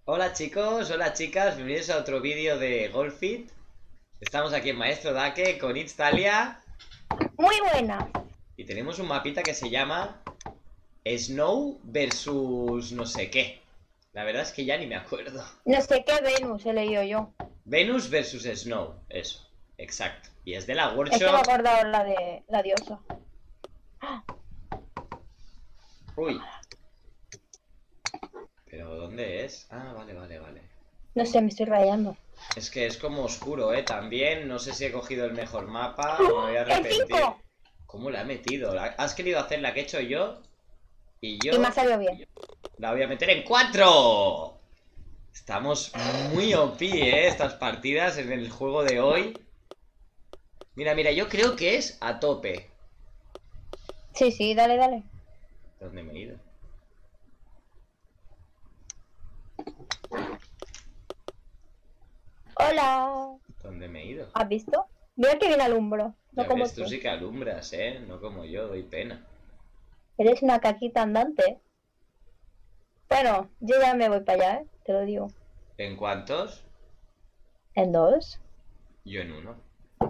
Hola chicos, hola chicas, bienvenidos a otro vídeo de Golfit. Estamos aquí en Maestro Dake con Itstalia Muy buena. y tenemos un mapita que se llama Snow versus no sé qué. La verdad es que ya ni me acuerdo. No sé qué Venus he leído yo. Venus versus Snow, eso, exacto. Y es de la Es que me he workshop. acordado la de la diosa. Uy, pero ¿dónde es? Ah, vale. No sé, me estoy rayando. Es que es como oscuro, también. No sé si he cogido el mejor mapa o me voy a ¡El arrepentir. 5! ¿Cómo la he metido? ¿Has querido hacer la que he hecho yo? Y Y me ha yo salido bien. la voy a meter en 4. Estamos muy OP, estas partidas en el juego de hoy. Mira, yo creo que es a tope. Sí, sí, dale. ¿Dónde me he ido? Hola. ¿Dónde me he ido? ¿Has visto? Mira que bien alumbro. No Ya como ves, tú tú. sí que alumbras, no como yo, doy pena. Eres una caquita andante. Bueno, yo ya me voy para allá, te lo digo. ¿En cuántos? ¿En dos? Yo en uno.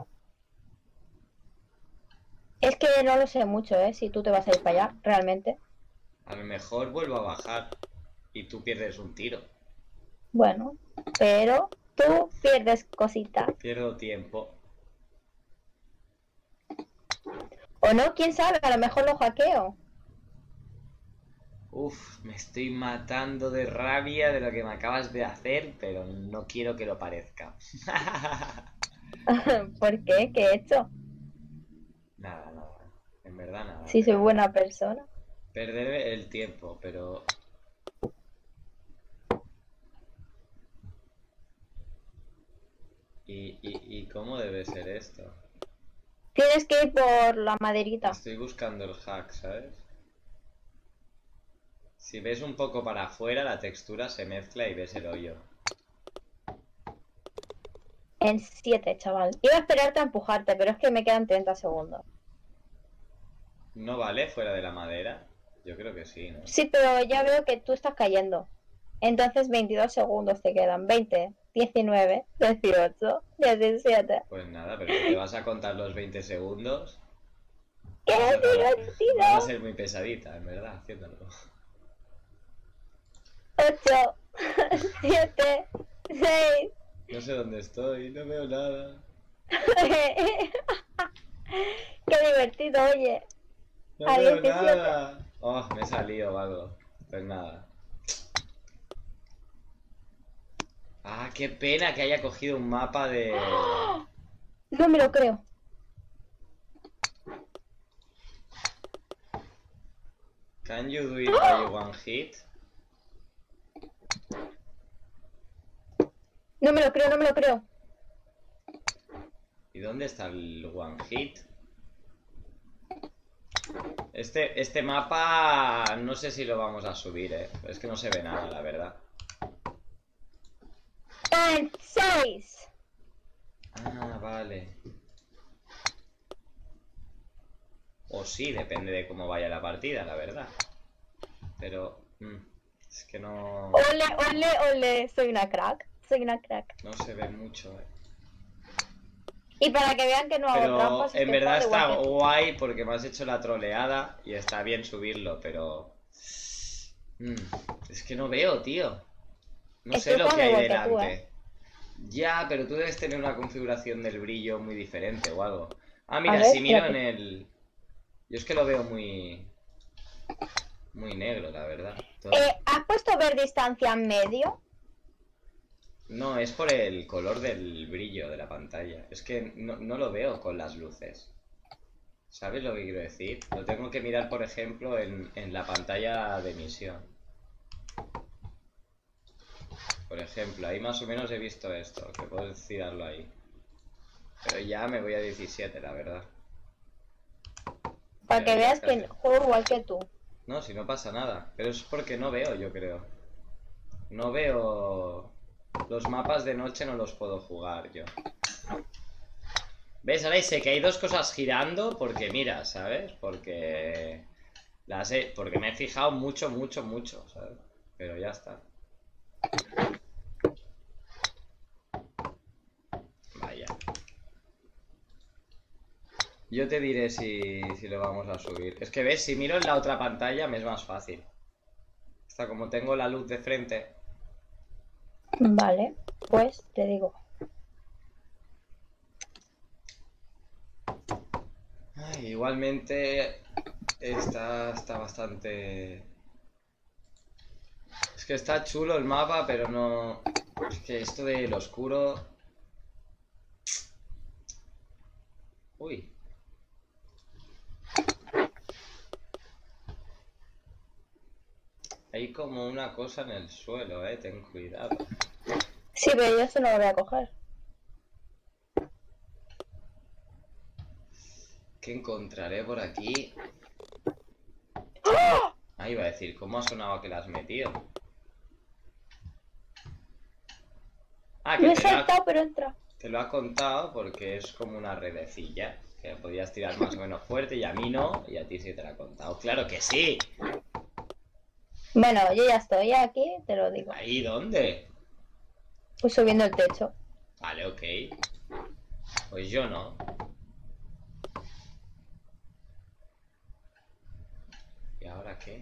Es que no lo sé mucho, si tú te vas a ir para allá, realmente. A lo mejor vuelvo a bajar y tú pierdes un tiro. Bueno, pero tú pierdes cositas. Pierdo tiempo. O no, quién sabe, a lo mejor lo hackeo. Uf, me estoy matando de rabia de lo que me acabas de hacer, pero no quiero que lo parezca. ¿Por qué? ¿Qué he hecho? Nada. En verdad nada, Si soy pero buena persona. perder el tiempo, pero... ¿Y cómo debe ser esto? Tienes que ir por la maderita. Estoy buscando el hack, ¿sabes? Si ves un poco para afuera, la textura se mezcla y ves el hoyo. En 7, chaval. Iba a esperarte a empujarte, pero es que me quedan 30 segundos. ¿No vale fuera de la madera? Yo creo que sí, ¿no? Sí, pero ya veo que tú estás cayendo. Entonces 22 segundos te quedan. 20, 19, 18, 17. Pues nada, pero si te vas a contar los 20 segundos, ¡Qué vas a divertido! ser muy pesadita, en verdad, haciéndolo. 8, 7, 6. No sé dónde estoy, no veo nada. ¡Qué divertido, oye! No A veo 17. nada. Oh, me he salido algo. Pues nada. Ah, qué pena que haya cogido un mapa de... No me lo creo. Can you do it by one hit? No me lo creo, no me lo creo. ¿Y dónde está el one hit? Este mapa no sé si lo vamos a subir, Es que no se ve nada, la verdad. En 6. Ah, vale. O sí, depende de cómo vaya la partida, la verdad. Pero... es que no... Ole. Soy una crack. Soy una crack. No se ve mucho, Y para que vean que no hago Pero trampas, en estoy verdad jugando igual está que tú. guay porque me has hecho la troleada y está bien subirlo, pero... Mm, es que no veo, tío. No sé Estoy lo que jugando hay igual que tú, delante. Ya, pero tú debes tener una configuración del brillo muy diferente o algo. Ah, A mira, ver, si miro en espérate. el... Yo es que lo veo muy... Muy negro, la verdad. Todo. ¿Has puesto ver distancia en medio? No, es por el color del brillo de la pantalla. Es que no lo veo con las luces. ¿Sabes lo que quiero decir? Lo tengo que mirar, por ejemplo, en la pantalla de emisión. Por ejemplo, ahí más o menos he visto esto, que puedo tirarlo ahí. Pero ya me voy a 17, la verdad. Para Mira, que ya veas casi. que juego igual que tú. No, si no pasa nada. Pero es porque no veo, yo creo. No veo... Los mapas de noche no los puedo jugar yo. ¿Ves? Ahora sé que hay dos cosas girando porque mira, ¿sabes? Porque me he fijado mucho, ¿sabes? Pero ya está. Vaya. Yo te diré si lo vamos a subir. Es que ves, si miro en la otra pantalla me es más fácil. Hasta como tengo la luz de frente. Vale, pues te digo. Ay, igualmente está bastante... Es que está chulo el mapa, pero no... Es que esto del oscuro... Uy. Hay como una cosa en el suelo, ten cuidado. Sí, pero yo eso no lo voy a coger. ¿Qué encontraré por aquí? ¡Ah! Ah, iba a decir, ¿cómo ha sonado que la has metido? Ah, que Me he saltado, pero entra. te lo ha contado porque es como una redecilla. Que podías tirar más o menos fuerte y a mí no, y a ti sí te la ha contado. ¡Claro que sí! Bueno, yo ya estoy aquí, te lo digo. ¿Ahí dónde? Pues subiendo el techo. Vale, ok. Pues yo no. ¿Y ahora qué?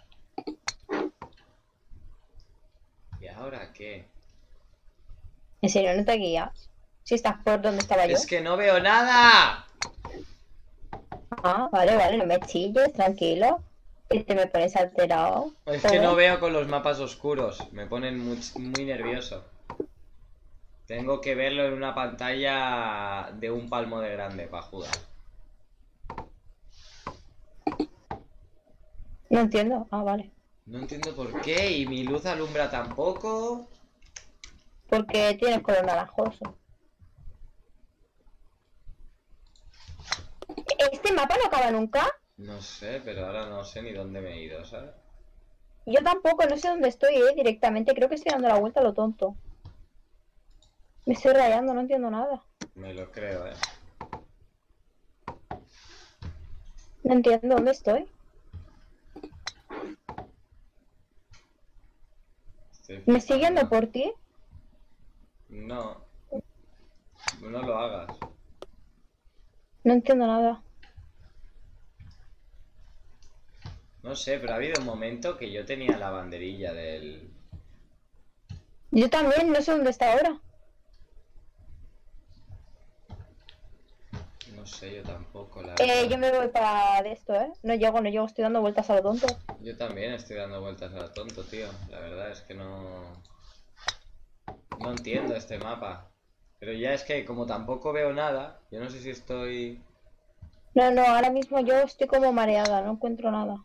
¿Y ahora qué? ¿En serio no te guías? Si estás por donde estaba yo. ¡Es que no veo nada! Ah, vale, vale, no me chilles, tranquilo. Que te me pones alterado. Es que no veo con los mapas oscuros. Me ponen muy nervioso. Tengo que verlo en una pantalla de un palmo de grande para jugar. No entiendo. Ah, vale. No entiendo por qué. Y mi luz alumbra tampoco. Porque tienes color naranjoso. ¿Este mapa no acaba nunca? No sé, pero ahora no sé ni dónde me he ido, ¿sabes? Yo tampoco, no sé dónde estoy, directamente. Creo que estoy dando la vuelta a lo tonto. Me estoy rayando, no entiendo nada. Me lo creo, No entiendo dónde estoy. ¿Me estoy guiando por ti? No. No lo hagas. No entiendo nada. No sé, pero ha habido un momento que yo tenía la banderilla del... Yo también, no sé dónde está ahora. No sé, yo tampoco, la Yo verdad. me voy para de esto, ¿eh? No llego, estoy dando vueltas a lo tonto. Yo también estoy dando vueltas a lo tonto, tío. La verdad es que no... No entiendo este mapa. Pero ya es que como tampoco veo nada, yo no sé si estoy... No, no, ahora mismo yo estoy como mareada, no encuentro nada.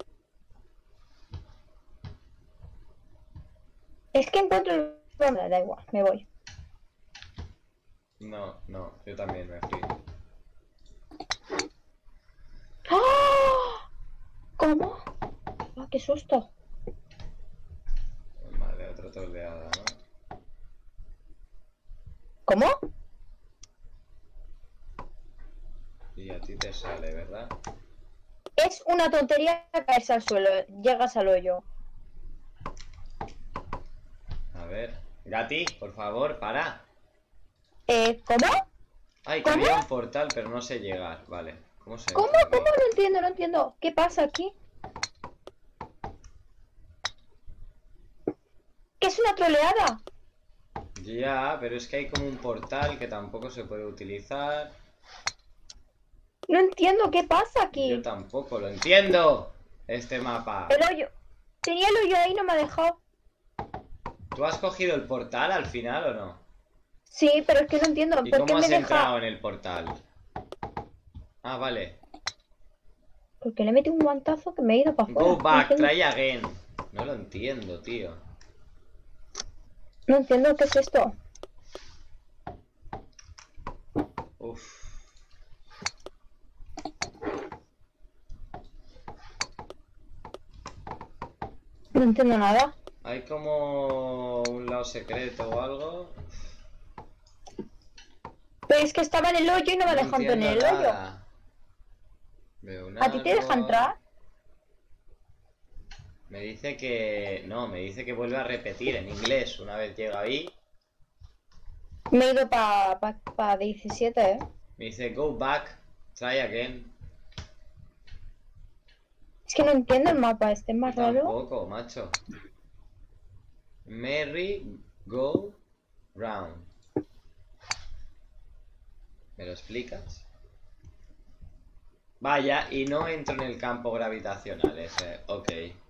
Es que encuentro el... Bueno, da igual, me voy. No, no, yo también me fui. ¡Ah! ¿Cómo? Ah, qué susto. Vale, otra tordeada, ¿no? ¿Cómo? Y a ti te sale, ¿verdad? Es una tontería caerse al suelo, llegas al hoyo. A ver. Gati, por favor, para. ¿Cómo? Ay, que ¿Cómo? había un portal, pero no sé llegar. Vale. ¿Cómo se ¿Cómo? entra aquí? ¿Cómo? No entiendo, no entiendo. ¿Qué pasa aquí? ¿Qué es una troleada? Ya, pero es que hay como un portal que tampoco se puede utilizar. No entiendo qué pasa Yo aquí. tampoco lo entiendo. Este mapa. El hoyo. Tenía el hoyo ahí, no me ha dejado. ¿Tú has cogido el portal al final o no? Sí, pero es que no entiendo. ¿Y ¿Por qué cómo me has entrado deja? en el portal? Ah, vale. Porque le metí un guantazo que me he ido para Go afuera. back, try again. No lo entiendo, tío. No entiendo qué es esto. Uf. No entiendo nada. Hay como un lado secreto o algo. Pero es que estaba en el hoyo y no me No dejan entiendo tener el hoyo. nada. Veo un ¿A ti te deja árbol. entrar? Me dice que... No, me dice que vuelve a repetir en inglés. Una vez llega ahí, Me he ido para 17, ¿eh? me dice go back, try again. Es que no entiendo el mapa, este es Yo más raro. tampoco, macho. Merry go round. ¿Me lo explicas? Vaya, y no entro en el campo gravitacional ese. Ok.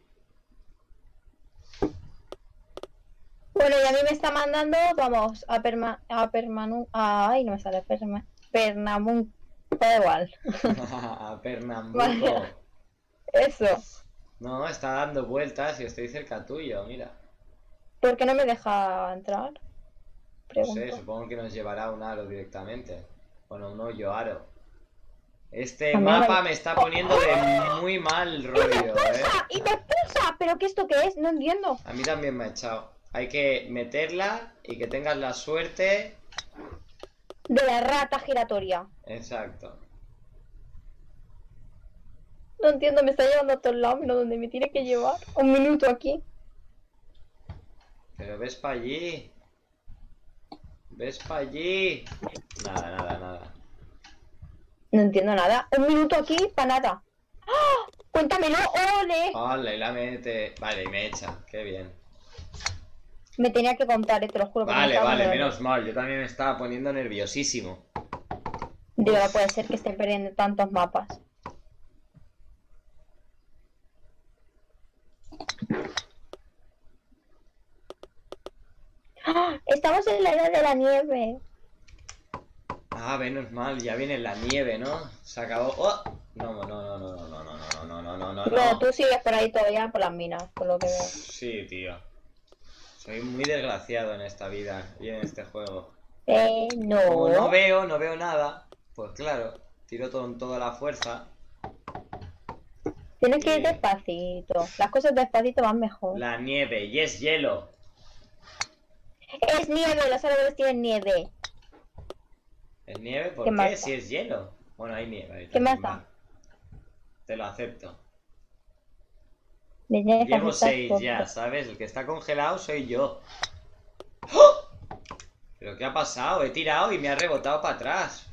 Bueno, y a mí me está mandando, vamos, a Permanu... Ay, no me sale Pernambuco. Da igual. A Pernambuco. Vale, eso. No, está dando vueltas y estoy cerca tuyo, mira. ¿Por qué no me deja entrar? No sé, Pregunto. supongo que nos llevará a un aro directamente. Bueno, un hoyo aro. Este Amiga, mapa me está poniendo de muy mal ¡Y me rollo, expulsa! ¡Y me expulsa! ¿Pero qué esto qué es? No entiendo. A mí también me ha echado. Hay que meterla y que tengas la suerte. De la rata giratoria. Exacto. No entiendo, me está llevando a todos lados, menos donde me tiene que llevar. Un minuto aquí. Pero ves para allí. Ves para allí. Nada, nada, nada. No entiendo nada. Un minuto aquí para nada. ¡Ah! ¡Cuéntamelo! ¡Ole! Hola, y la mete. Vale, y me echa. Qué bien. Me tenía que contar, te lo juro. Que me Vale, estaba vale, poniendo menos mal. Yo también me estaba poniendo nerviosísimo. Digo, no puede ser que estén perdiendo tantos mapas. ¡Ah! Estamos en la edad de la nieve. Ah, menos mal. Ya viene la nieve, ¿no? Se acabó. ¡Oh! No, no, no, no, no, no, no, no, no, no, no, no, No, no. tú sigues por ahí todavía por las minas, por lo que veo. Sí, tío. Soy muy desgraciado en esta vida y en este juego. Como No. no veo nada, pues claro, tiro con toda la fuerza. Tienes que ir Y despacito. Las cosas despacito van mejor. la nieve, y es hielo. Es nieve, los árboles tienen nieve. ¿Es nieve? ¿Por ¿Qué qué? más da? Si es hielo. Bueno, hay nieve ahí ¿Qué más también, da? va. Te lo acepto. Me tienes que Llevo aceptar 6 todo. ya, ¿sabes? El que está congelado soy yo. ¡Oh! ¿Pero qué ha pasado? He tirado y me ha rebotado para atrás.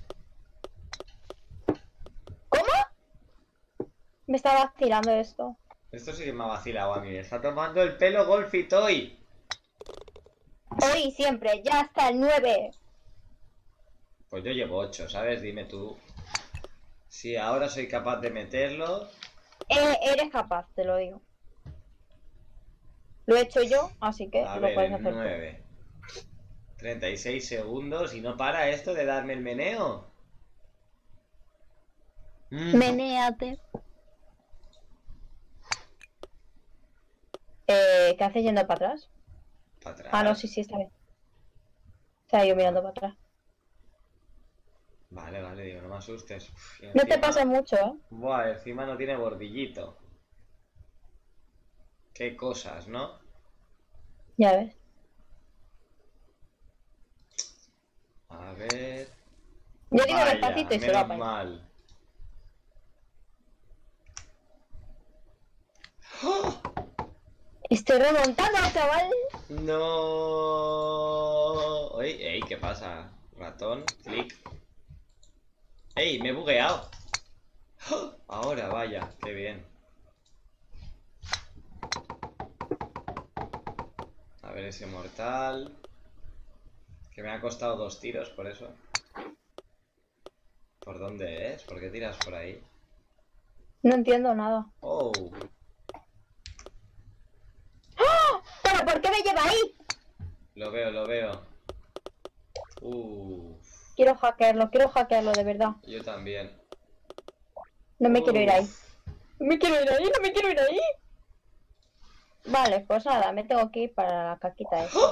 ¿Cómo? Me está vacilando esto. Esto sí que me ha vacilado a mí. Me está tomando el pelo Golfy Toy. Hoy siempre, ya hasta el 9. Pues yo llevo 8, ¿sabes? Dime tú. Si ahora soy capaz de meterlo. Eres capaz, te lo digo. Lo he hecho yo, así que A lo ver, puedes en hacer tú. 9. 36 segundos y no para esto de darme el meneo. Menéate. ¿Qué haces yendo para atrás? Para atrás. Ah, no, sí, está bien. O sea, yo mirando para atrás. Vale, vale, digo, no me asustes. Uf, y No te encima- pases mucho, ¿eh? Buah, encima no tiene bordillito. Qué cosas, ¿no? Ya ves. A ver. Yo digo Vaya, despacito y se va menos para allá. mal. ¡Oh! Estoy remontando, chaval. No. Ey, ¿qué pasa? Ratón, clic. ¡Ey! Me he bugueado. ¡Oh! Ahora, vaya, qué bien. A ver ese mortal. Que me ha costado 2 tiros, por eso. ¿Por dónde es? ¿Por qué tiras por ahí? No entiendo nada. ¡Oh! ¿Pero por qué me lleva ahí? Lo veo, lo veo. Quiero hackearlo de verdad. Yo también. No me quiero ir ahí. Uf. No me quiero ir ahí, no me quiero ir ahí. Vale, pues nada, me tengo que ir para la caquita esa.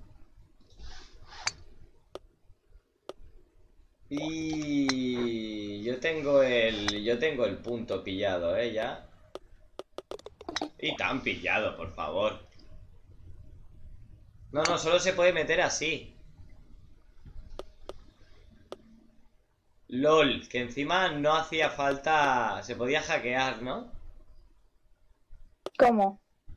Y yo tengo el punto pillado, ya. Y tan pillado, por favor. No, no, solo se puede meter así. LOL, que encima no hacía falta. Se podía hackear, ¿no? ¿Cómo?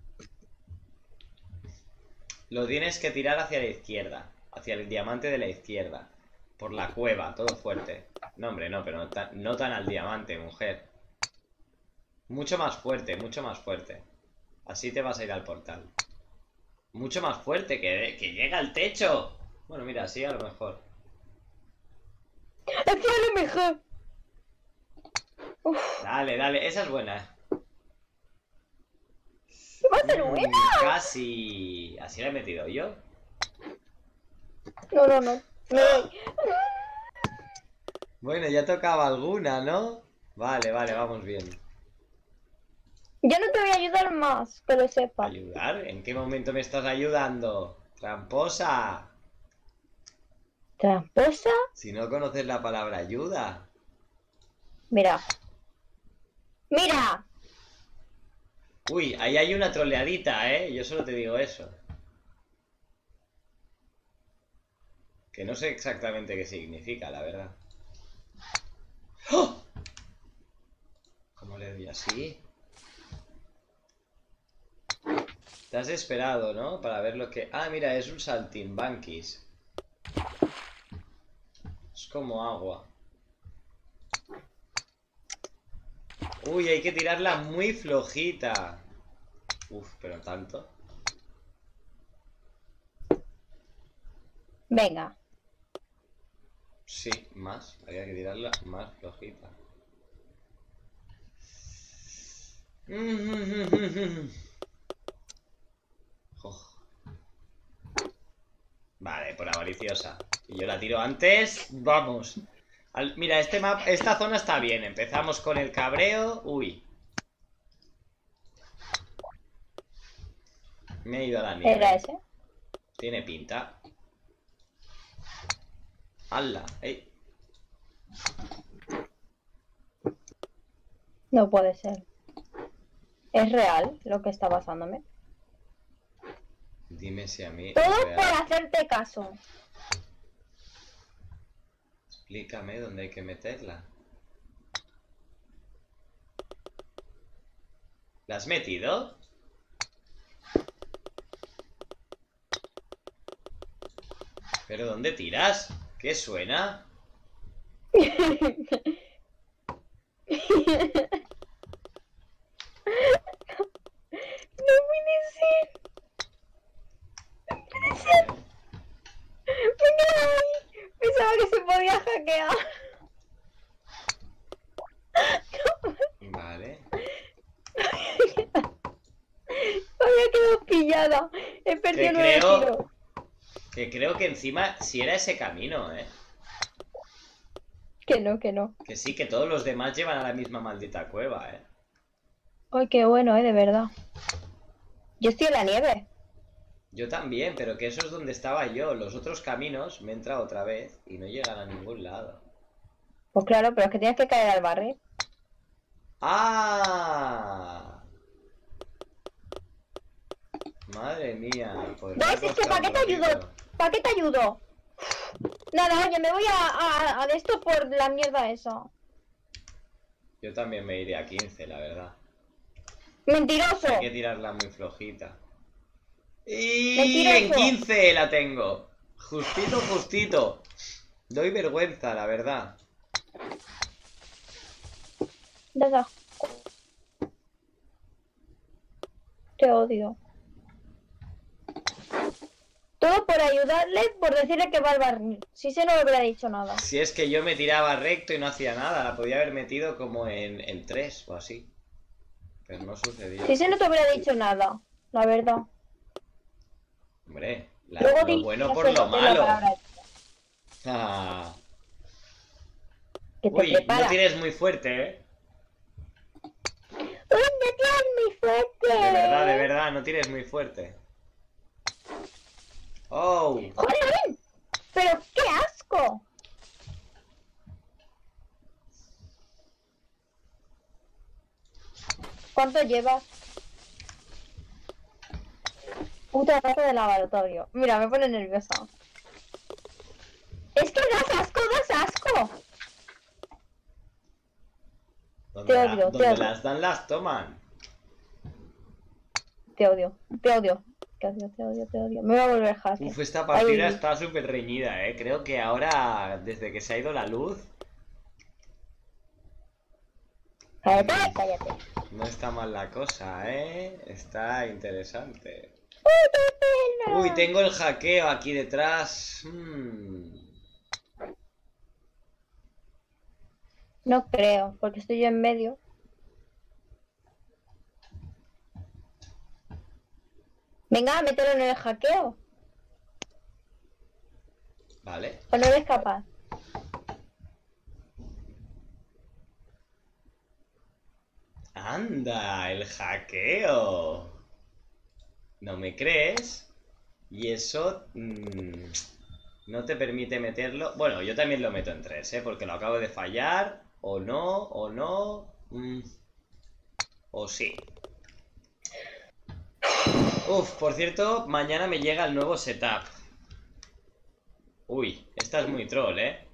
Lo tienes que tirar hacia la izquierda. Hacia el diamante de la izquierda. Por la cueva, todo fuerte. No, hombre, no, pero no tan al diamante, mujer. Mucho más fuerte, mucho más fuerte. Así te vas a ir al portal. Mucho más fuerte, que llega al techo. Bueno, mira, así a lo mejor. Así a lo mejor. Uf, Dale, dale, esa es buena. va a ser buena. Casi. ¿Así la he metido yo? No, no, no. Me voy. Bueno, ya tocaba alguna, ¿no? Vale, vale, vamos bien. Yo no te voy a ayudar más, que lo sepas. ¿Ayudar? ¿En qué momento me estás ayudando? ¡Tramposa! ¿Tramposa? Si no conoces la palabra ayuda. Mira. ¡Mira! Uy, ahí hay una troleadita, ¿eh? Yo solo te digo eso. Que no sé exactamente qué significa, la verdad. ¡Oh! ¿Cómo le doy así? Te has esperado, ¿no? Para ver lo que... Ah, mira, es un saltimbanquis. Es como agua. Uy, hay que tirarla muy flojita. Uf, pero tanto. Venga. Sí, más. Había que tirarla más flojita. Oh. Vale, por avariciosa. Y yo la tiro antes. Vamos. Mira, esta zona está bien. Empezamos con el cabreo. Uy. Me he ido a la nieve. ¿Era ese? Tiene pinta. ¡Hala! ¡Ey! No puede ser. ¿Es real lo que está pasándome? Dime si a mí Todo es por real. hacerte caso. Explícame dónde hay que meterla. ¿La has metido? ¿Pero dónde tiras? ¿Qué suena? No puede ser. Vale. Pensaba que se podía hackear. Vale. Había quedado pillada. He perdido 9 kilos. Que creo que encima si era ese camino, ¿eh? Que no, que no. Que sí, que todos los demás llevan a la misma maldita cueva, ¿eh? Ay, qué bueno, de verdad. Yo estoy en la nieve. Yo también, pero que eso es donde estaba yo. Los otros caminos me he entrado otra vez y no llegan a ningún lado. Pues claro, pero es que tienes que caer al barril. ¡Ah! Madre mía. Pues me ha ¿Ves? Es que costado ¿para un qué te ayudo? ratito. ¿Para qué te ayudo? Nada, oye, me voy a de esto por la mierda esa. Yo también me iré a 15, la verdad. ¡Mentiroso! Hay que tirarla muy flojita. Y ¡Mentiroso! en 15 la tengo. Justito, justito. Doy vergüenza, la verdad. Deja. Te odio. Todo por ayudarle, por decirle que va al barril. Si se no le hubiera dicho nada. Si es que yo me tiraba recto y no hacía nada, la podía haber metido como en 3 o así. Pero no sucedió. Si se no te hubiera dicho nada, la verdad. Hombre, Luego lo di bueno que por se lo note la malo. palabra Ah. que te Uy, no prepara. tires muy fuerte, ¿eh? ¡Uy, no tienes muy fuerte! De verdad, no tires muy fuerte. ¡Oh! ¡Jolín! ¡Pero qué asco! ¿Cuánto llevas? Puta raza de laboratorio. Mira, me pone nerviosa. Es que das asco, das asco. Te odio, te Donde odio. las dan, las toman. Te odio, te odio. te odio, te odio, te odio. Me voy a volver hacker. Uf, esta partida Ay. está súper reñida, ¿eh? Creo que ahora, desde que se ha ido la luz, Cállate, cállate. no está mal la cosa, ¿eh? Está interesante. ¡Uy, qué pena! Uy, tengo el hackeo aquí detrás. No creo, porque estoy yo en medio. Venga, mételo en el hackeo. Vale. ¿O no eres capaz? Anda, el hackeo. ¿No me crees? Y eso no te permite meterlo. Bueno, yo también lo meto en 3, ¿eh? Porque lo acabo de fallar. O no, o no. O sí. Uf, por cierto, mañana me llega el nuevo setup. Uy, esta es muy troll, ¿eh?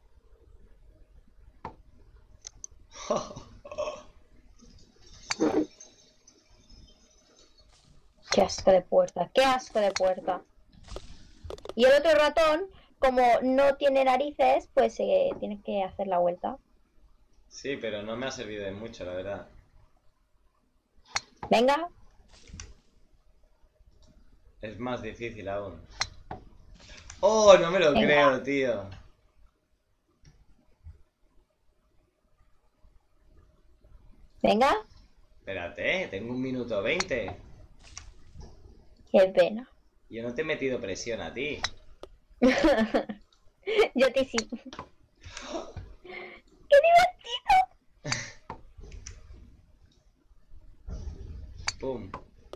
Qué asco de puerta, qué asco de puerta. Y el otro ratón, como no tiene narices, pues tiene que hacer la vuelta. Sí, pero no me ha servido de mucho, la verdad. Venga. Es más difícil aún. ¡Oh, no me lo Venga. creo, tío! Venga. Espérate, tengo 1 minuto 20. Qué pena. Yo no te he metido presión a ti. Yo te sí. ¡Qué divertido! Pum.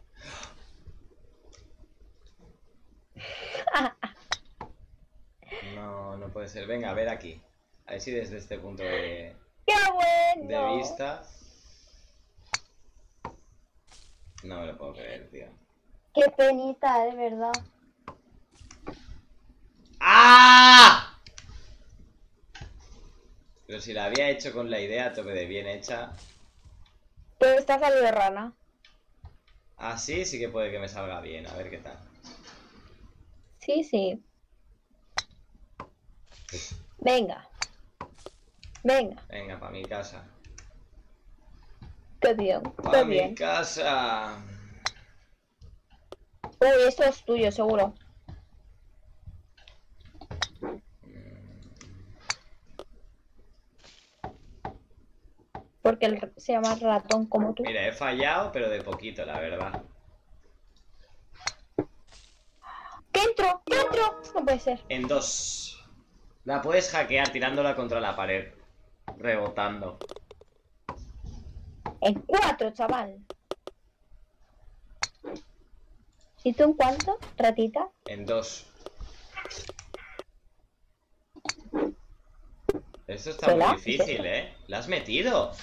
No, no puede ser. Venga, a ver aquí. A ver si desde este punto de ¡Qué bueno! vista. No me lo puedo creer, tío. ¡Qué penita, de verdad! ¡Ah! Pero si la había hecho con la idea a tope de bien hecha. Pero está salido rana. Así sí que puede que me salga bien. A ver qué tal. Sí, sí. Venga. Venga. Venga, para mi casa. Qué bien, Para qué mi bien. casa. Uy, esto es tuyo, seguro. Porque él se llama ratón como tú. Mira, he fallado, pero de poquito, la verdad. ¿Qué entro? ¿Qué entro? No puede ser. En 2. La puedes hackear tirándola contra la pared. Rebotando. En 4, chaval. ¿Y tú en cuánto, ratita? En 2. Esto está muy ¿Hola? difícil, ¿eh? ¿La has metido?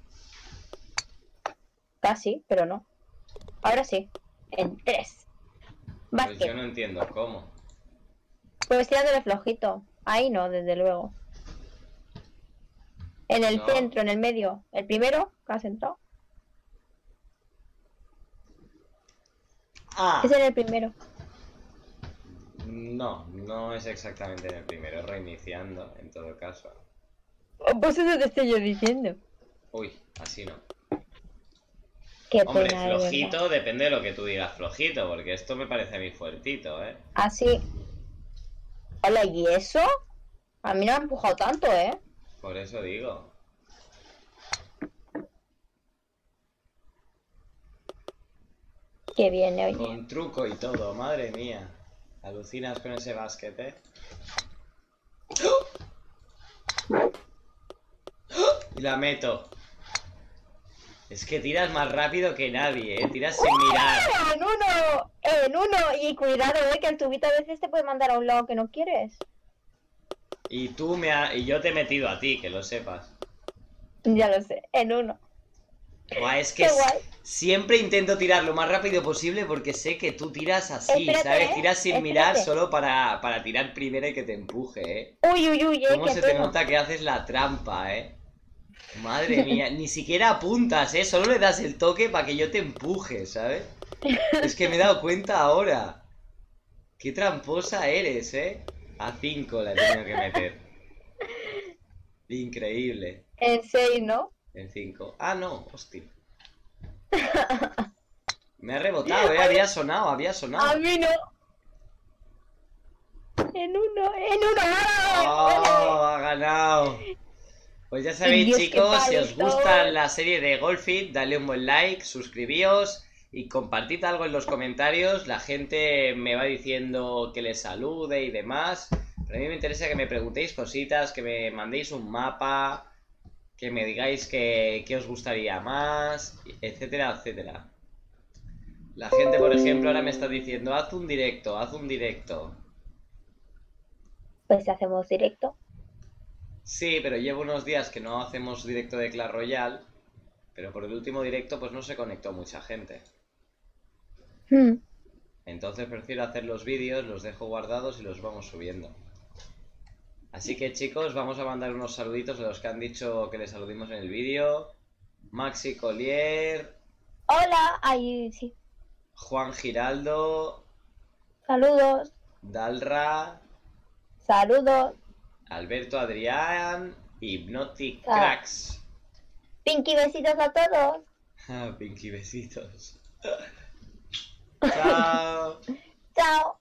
Casi, pero no. Ahora sí. En 3. Pues yo Vázquez. no entiendo cómo. Pues tirándole flojito. Ahí no, desde luego. En el No. centro, en el medio. El primero que has entrado. ¡Ah! Es en el primero. No, no es exactamente en el primero. Es reiniciando, en todo caso. Pues eso te estoy yo diciendo. Uy, así no. Qué Hombre, pena, de verdad. flojito, depende de lo que tú digas flojito, porque esto me parece a mí fuertito, ¿eh? Así. Hola, ¿y eso? A mí no me ha empujado tanto, ¿eh? Por eso digo. Qué bien, oye. Con truco y todo, madre mía. Alucinas con ese básquet, ¿eh? Y la meto. Es que tiras más rápido que nadie, ¿eh? Tiras sin mirar. En uno, en uno. Y cuidado, que el tubito a veces te puede mandar a un lado que no quieres. Y yo te he metido a ti, que lo sepas. Ya lo sé, en uno. Buah, es que Qué guay. siempre intento tirar lo más rápido posible porque sé que tú tiras así, Espérate, ¿sabes? Tiras sin espérate. mirar solo para tirar primero y que te empuje, ¿eh? Uy, uy, uy, ¿Cómo que se te pena. nota que haces la trampa, eh? Madre mía, ni siquiera apuntas, ¿eh? Solo le das el toque para que yo te empuje, ¿sabes? Es que me he dado cuenta ahora. Qué tramposa eres, ¿eh? A 5 la he tenido que meter. Increíble. En 6, ¿no? En 5. Ah, no, hostia. Me ha rebotado, ¿eh? Había sonado, había A sonado. mí no. En uno. ¡Oh! ¡Ole! Ha ganado. Pues ya Y sabéis, Dios, qué chicos, si os palito. gusta la serie de Golfit, dale un buen like, suscribíos y compartid algo en los comentarios. La gente me va diciendo que les salude y demás. Pero a mí me interesa que me preguntéis cositas, que me mandéis un mapa, que me digáis qué os gustaría más, etcétera, etcétera. La gente, por ejemplo, ahora me está diciendo, haz un directo, haz un directo. Pues hacemos directo. Sí, pero llevo unos días que no hacemos directo de Clash Royale, pero por el último directo pues no se conectó mucha gente. Hmm. Entonces prefiero hacer los vídeos, los dejo guardados y los vamos subiendo. Así que chicos, vamos a mandar unos saluditos a los que han dicho que les saludimos en el vídeo. Maxi Collier, Hola. Ahí sí. Juan Giraldo, Saludos. Dalra, Saludos. Alberto Adrián, Hypnotic Ah, Cracks. Pinky, besitos a todos. Pinky besitos. Chao. Chao.